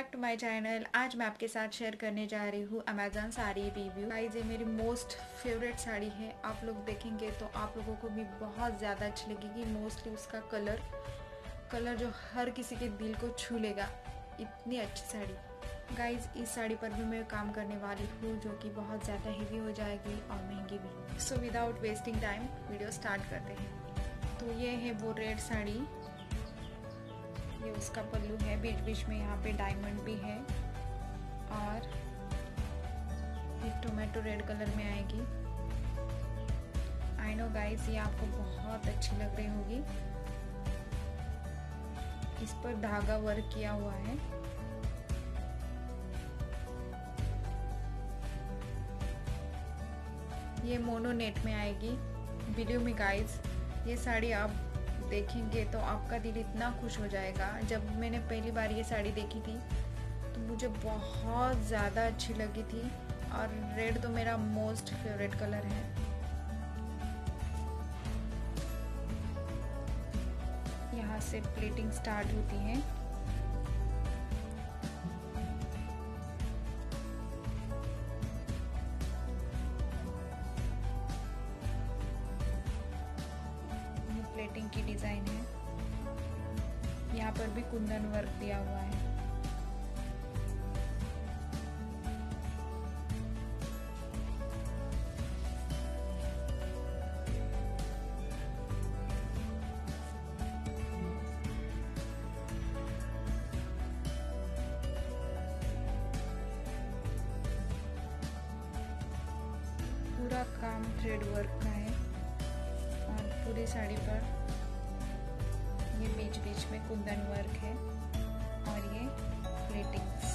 Back to my channel. आज मैं आपके साथ शेयर करने जा रही हूँ अमेजोन साड़ी रिव्यू। गाइस ये मेरी मोस्ट फेवरेट साड़ी है। आप लोग देखेंगे तो आप लोगों को भी बहुत ज़्यादा अच्छी लगेगी। मोस्टली उसका कलर जो हर किसी के दिल को छू लेगा, इतनी अच्छी साड़ी। गाइस इस साड़ी पर भी मैं काम करने वाली हूँ जो कि बहुत ज़्यादा हेवी हो जाएगी और महंगी भी। So without wasting time video start करते हैं। तो ये है वो रेड साड़ी, ये उसका पल्लू है। बीच बीच में यहाँ पे डायमंड भी है और ये टोमेटो रेड कलर में आएगी। आई नो गाइस ये आपको बहुत अच्छी लग रही होगी। इस पर धागा वर्क किया हुआ है। ये मोनो नेट में आएगी। वीडियो में गाइस ये साड़ी आप देखेंगे तो आपका दिल इतना खुश हो जाएगा। जब मैंने पहली बार ये साड़ी देखी थी तो मुझे बहुत ज़्यादा अच्छी लगी थी और रेड तो मेरा मोस्ट फेवरेट कलर है। यहाँ से प्लेटिंग स्टार्ट होती है। प्लेटिंग की डिजाइन है। यहाँ पर भी कुंदन वर्क दिया हुआ है। पूरा काम थ्रेड वर्क का है और पूरी साड़ी पर ये बीच बीच में कुंदन वर्क है और ये प्लेटिंग्स।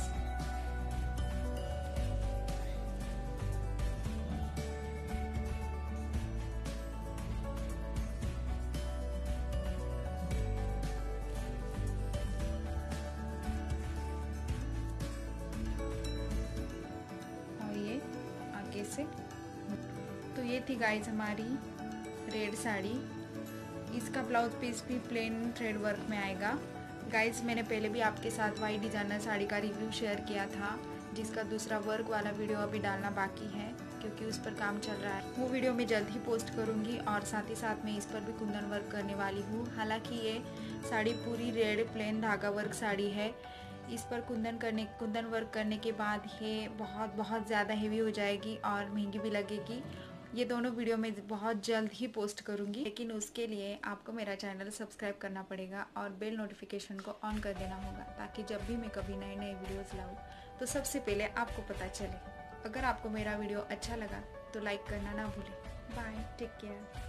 और ये आगे से। तो ये थी गाइस हमारी रेड साड़ी। इसका ब्लाउज पीस भी प्लेन थ्रेड वर्क में आएगा। गाइस मैंने पहले भी आपके साथ वाइट डिजाइनर साड़ी का रिव्यू शेयर किया था, जिसका दूसरा वर्क वाला वीडियो अभी डालना बाकी है क्योंकि उस पर काम चल रहा है। वो वीडियो मैं जल्द ही पोस्ट करूंगी और साथ ही साथ मैं इस पर भी कुंदन वर्क करने वाली हूँ। हालांकि ये साड़ी पूरी रेड प्लेन धागा वर्क साड़ी है। इस पर कुंदन वर्क करने के बाद ये बहुत ज़्यादा हेवी हो जाएगी और महंगी भी लगेगी। ये दोनों वीडियो मैं बहुत जल्द ही पोस्ट करूंगी, लेकिन उसके लिए आपको मेरा चैनल सब्सक्राइब करना पड़ेगा और बेल नोटिफिकेशन को ऑन कर देना होगा ताकि जब भी मैं कभी नए वीडियोस लाऊं तो सबसे पहले आपको पता चले। अगर आपको मेरा वीडियो अच्छा लगा तो लाइक करना ना भूलें। Bye, take care.